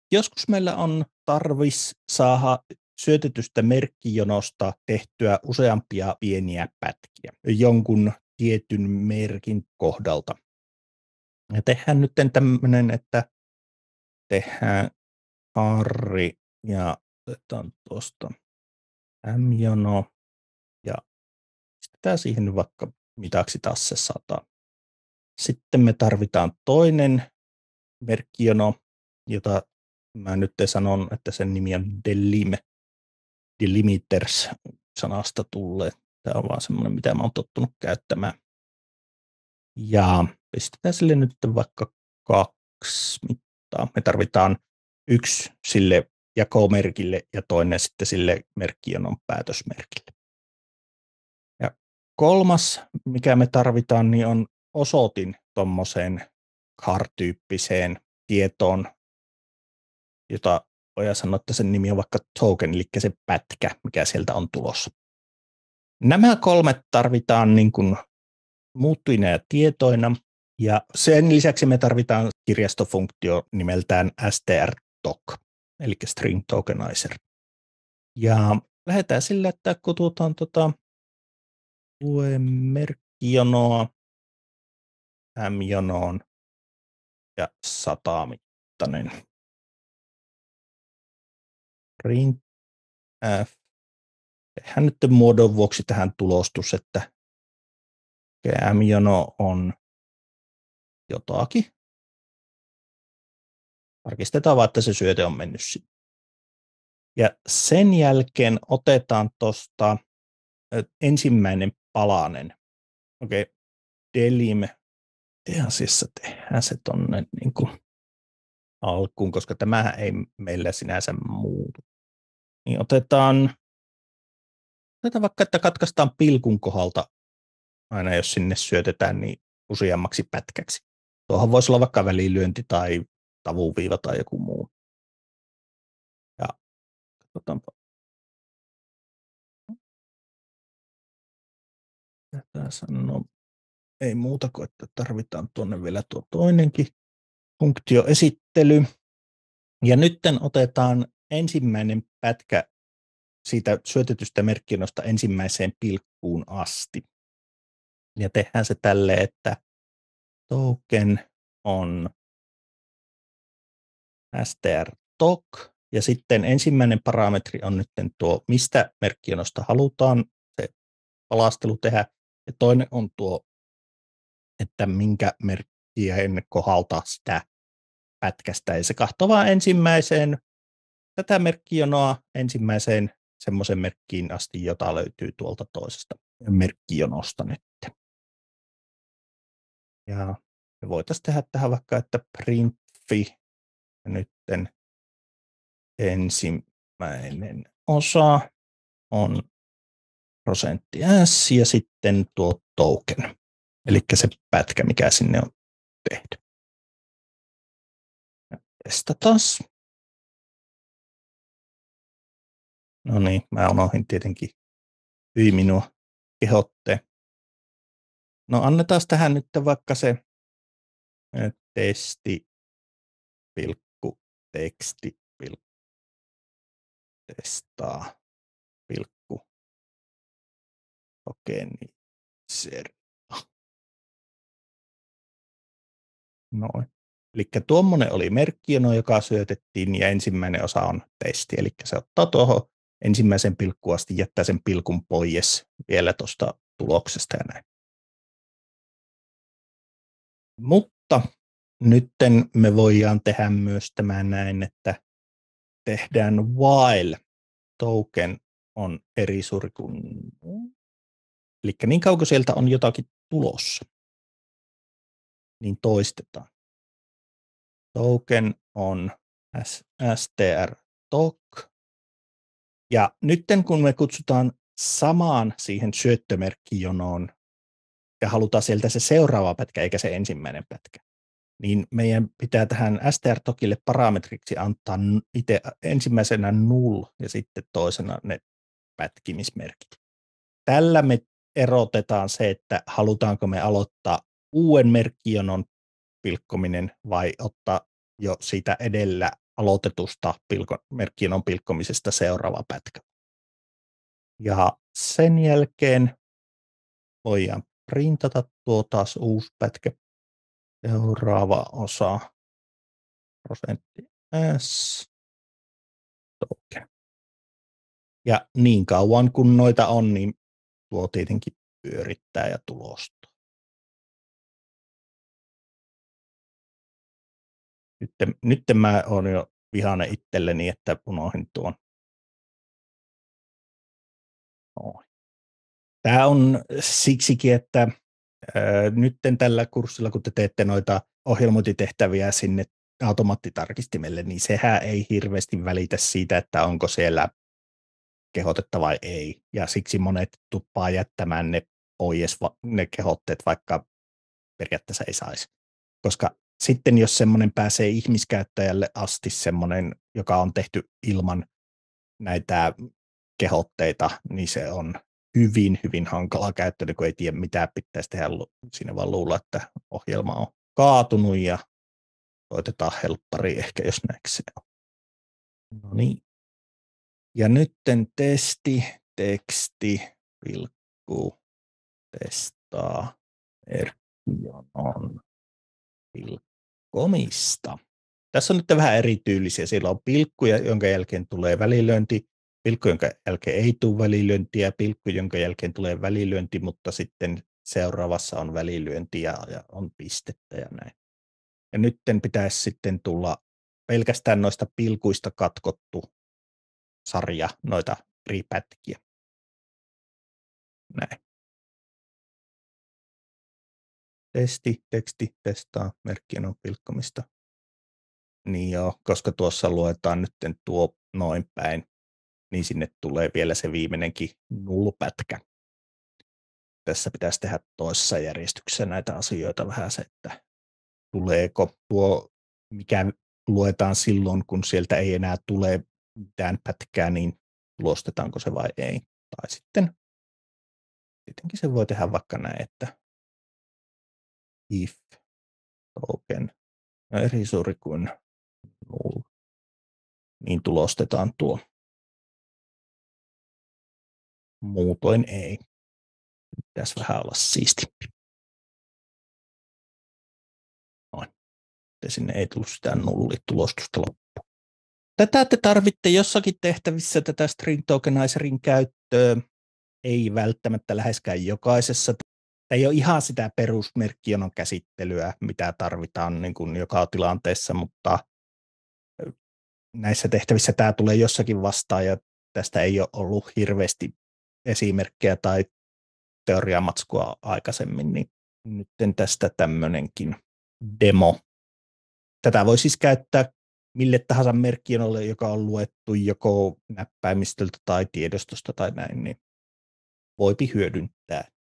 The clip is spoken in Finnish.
Joskus meillä on tarvis saada syötetystä merkkijonosta tehtyä useampia pieniä pätkiä jonkun tietyn merkin kohdalta. Ja tehdään nyt tämmöinen, että tehdään Harri ja otetaan tuosta M-jono ja pistetään siihen vaikka mitaksi taas se 100. Sitten me tarvitaan toinen merkkijono, jota mä nyt sanon, että sen nimi on Delimiters sanasta tulee. Tämä on vaan semmoinen, mitä mä oon tottunut käyttämään. Ja pistetään sille nyt vaikka 2 mittaa. Me tarvitaan 1 sille jakomerkille ja toinen sitten sille merkkijonon päätösmerkille. Ja 3, mikä me tarvitaan, niin on osoitin tuommoiseen CHAR-tyyppiseen tietoon, jota voidaan sanoa, että sen nimi on vaikka token, eli se pätkä, mikä sieltä on tulossa. Nämä 3 tarvitaan niin kuin muuttujina ja tietoina, ja sen lisäksi me tarvitaan kirjastofunktio nimeltään strtoc, eli string tokenizer. Ja lähdetään sillä, että kutsutaan merkkijonoa M-jonoon ja 100-mittainen. Printf. Tehdään nyt muodon vuoksi tähän tulostus, että M-jono on jotakin. Tarkistetaan vaan, että se syöte on mennyt sinne. Ja sen jälkeen otetaan tuosta ensimmäinen palanen. Okei, delim. Asiassa tehdään se tonne niin kuin alkuun, koska tämähän ei meillä sinänsä muutu. Niin otetaan vaikka, että katkaistaan pilkun kohdalta aina, jos sinne syötetään niin useammaksi pätkäksi. Tuohon voisi olla vaikka välilyönti tai tavuviiva tai joku muu. Ja katsotaanpa. Tätä sanoo, ei muuta kuin, että tarvitaan tuonne vielä tuo toinenkin funktioesittely. Ja nyt otetaan ensimmäinen pätkä siitä syötetystä merkkijonosta ensimmäiseen pilkkuun asti. Ja tehdään se tälle, että token on strtoc, ja sitten ensimmäinen parametri on nyt tuo, mistä merkkijonosta halutaan se palastelu tehdä, ja toinen on tuo, että minkä merkkien kohdalta sitä pätkästä, ja se kahtoo vaan ensimmäiseen tätä merkkijonoa ensimmäiseen semmoisen merkkiin asti, jota löytyy tuolta toisesta merkkijonosta nyt. Ja me voitaisiin tehdä tähän vaikka, että printfi nytten ensimmäinen osa on %s ja sitten tuo token, eli se pätkä, mikä sinne on tehty. Testataan. No niin, mä unohdin tietenkin minua kehotteen. No annetaan tähän nyt vaikka se testi pilkku teksti pilkku testaa pilkku organizer. Noin. Eli tuommoinen oli merkkijono, joka syötettiin, ja ensimmäinen osa on testi. Eli se ottaa tuohon ensimmäisen pilkkuun asti, jättää sen pilkun pois vielä tuosta tuloksesta ja näin. Mutta nytten me voidaan tehdä myös tämä näin, että tehdään while token on eri suuri kuin. Eli niin kauan kuin sieltä on jotakin tulossa, niin toistetaan. Token on strtoc. Ja nyt kun me kutsutaan samaan siihen syöttömerkkijonoon ja halutaan sieltä se seuraava pätkä eikä se ensimmäinen pätkä, niin meidän pitää tähän strtocille parametriksi antaa itse ensimmäisenä null ja sitten toisena ne pätkimismerkit. Tällä me erotetaan se, että halutaanko me aloittaa uuden merkkijonon pilkkominen vai ottaa jo siitä edellä aloitetusta merkkijonon pilkkomisesta seuraava pätkä. Ja sen jälkeen voidaan printata tuo taas uusi pätkä. Seuraava osa, prosentti S, token. Ja niin kauan kun noita on, niin tuo tietenkin pyörittää ja tulostaa. Nyt mä oon jo vihainen itselleni, että unohdin tuon. Tämä on siksikin, että nyt tällä kurssilla, kun te teette noita ohjelmointitehtäviä sinne automaattitarkistimelle, niin sehän ei hirveästi välitä siitä, että onko siellä kehotetta vai ei. Ja siksi monet tuppaa jättämään ne pois, ne kehotteet, vaikka periaatteessa ei saisi. Koska sitten jos semmoinen pääsee ihmiskäyttäjälle asti, semmoinen, joka on tehty ilman näitä kehotteita, niin se on hyvin, hyvin hankala käyttö, kun ei tiedä mitä pitäisi tehdä. Siinä vaan luulla, että ohjelma on kaatunut ja soitetaan helppari ehkä, jos näksee. No niin. Ja nytten teksti, pilkku, testaa, merkkijonon pilkkomista. Tässä on nyt vähän erityylisiä. Siellä on pilkkuja, jonka jälkeen tulee välilyönti, pilkku, jonka jälkeen ei tule välilyöntiä, pilkku, jonka jälkeen tulee välilyönti, mutta sitten seuraavassa on välilyönti ja on pistettä ja näin. Ja nytten pitäisi sitten tulla pelkästään noista pilkuista katkottu sarja, noita eri pätkiä. Näin. Teksti, testaa, merkkijonon pilkkomista. Niin joo, koska tuossa luetaan nyt tuo noin päin, niin sinne tulee vielä se viimeinenkin null-pätkä. Tässä pitäisi tehdä toisessa järjestyksessä näitä asioita vähän se, että tuleeko tuo, mikä luetaan silloin, kun sieltä ei enää tule mitään pätkää, niin tulostetaanko se vai ei. Tai sitten tietenkin se voi tehdä vaikka näin, että if token on eri suuri kuin null, niin tulostetaan tuo. Muutoin ei. Pitäisi vähän olla siistimpi. Noin. Ja sinne ei tullut sitä nullitulostusta loppuun. Tätä te tarvitte jossakin tehtävissä tätä string tokenizerin käyttöä. Ei välttämättä läheskään jokaisessa. Tämä ei ole ihan sitä perusmerkkijonon käsittelyä, mitä tarvitaan niin kuin joka tilanteessa, mutta näissä tehtävissä tämä tulee jossakin vastaan ja tästä ei ole ollut hirveästi esimerkkejä tai teoriamatskua aikaisemmin, niin nyt tästä tämmöinenkin demo. Tätä voi siis käyttää mille tahansa merkkijonolle, joka on luettu joko näppäimistöltä tai tiedostosta tai näin, niin voipi hyödyntää.